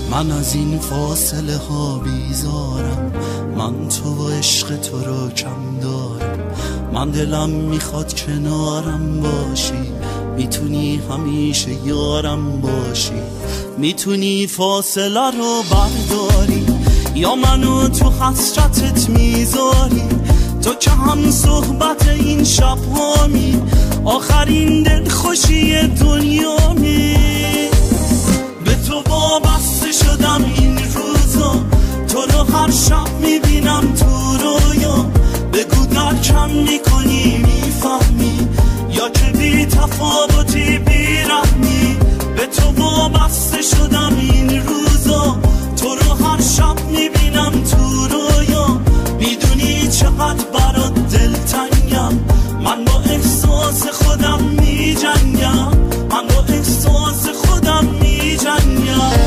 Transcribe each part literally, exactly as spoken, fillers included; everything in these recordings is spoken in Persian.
من از این فاصله ها بیزارم، من تو و عشق تو رو کم دارم. من دلم میخواد کنارم باشی، میتونی همیشه یارم باشی. میتونی فاصله رو برداری یا منو تو حسرتت میذاری. تو که هم صحبت این شب هامی، آخرین دل خوشی دنیا می. به تو وابسته شدم این روزا، تو رو هر شب میبینم تو رویا. بگو در کم میکنی میفهمی یا که بی تفاوتی بیرحمی. به تو وابسته شدم این روزا، تو رو هر شب میبینم تو رویا. میدونی چقدر برات دلتنگم، من با احساس خودم میجنگم، من با احساس خودم میجنگم.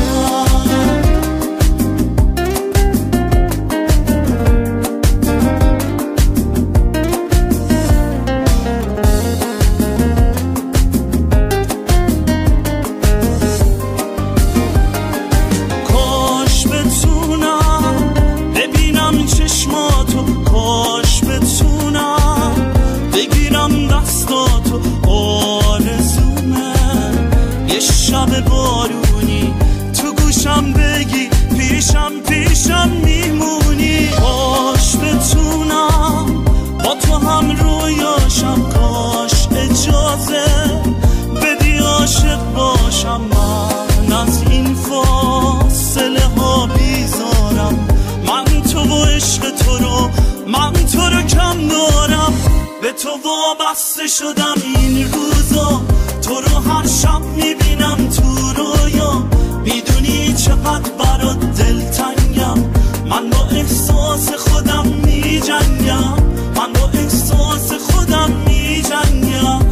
کاش بتونم ببینم چشماتو، کاش بتونم بگیرم دستاتو. آرزومه یه شب بارونی تو گوشم بگی پیشم پیشم میمونی. کاش بتونم با تو هم رویاشم، کاش اجازه بدی عاشق باشم. من از این فاصله ها بیزارم، من تو و عشق تو رو، من تو رو کم دارم. به تو وابسته شدم این روزا، تو رو هر شب میبینم تو رویا. میدونی چقدر برات دلتنگم، من با احساس خودم میجنگم، من با احساس خودم میجنگم.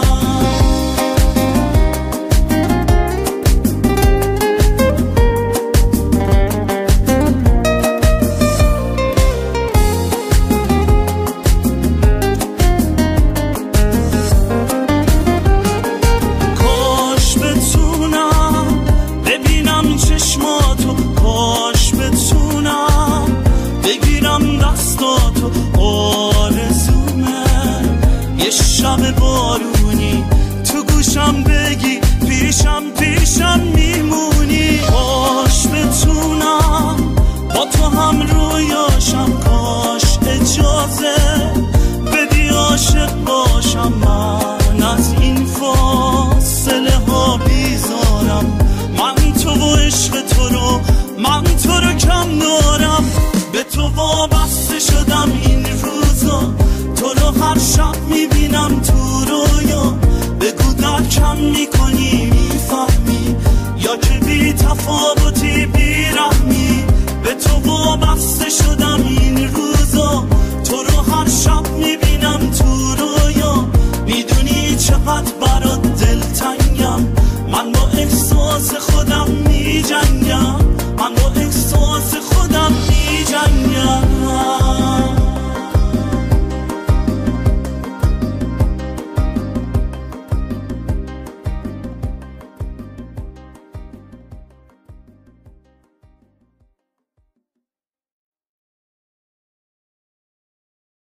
کاش بتونم بگیرم دستاتو. آرزومه یه شب بارونی تو گوشم بگی پیشم پیشم میمونی. کاش بتونم با تو هم رویاشم، کاش اجازه بدی عاشق باشم. من از این فاصله ها بیزارم، من تو و عشق تو رو، من تو رو کم دارم. به تو وابسته شدم این روزا، تو رو هر شب میبینم تو رویا. بگو در کم میکنی میفهمی یا که بی تفاوت